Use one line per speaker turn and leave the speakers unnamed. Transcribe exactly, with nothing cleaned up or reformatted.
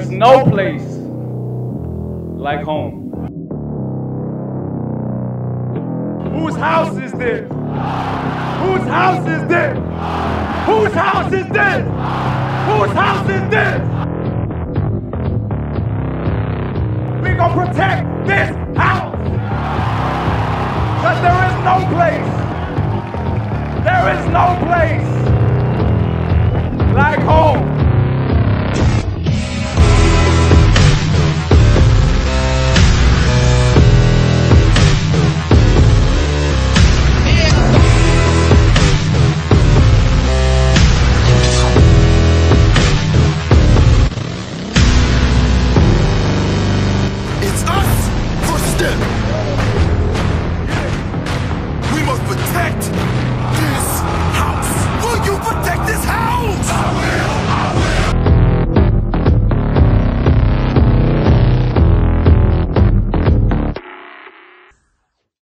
is no place like home. Whose house is this? Whose house is this? Whose house is this? Whose house is this? We gonna protect this house. Cause there is no place. There is no place like home.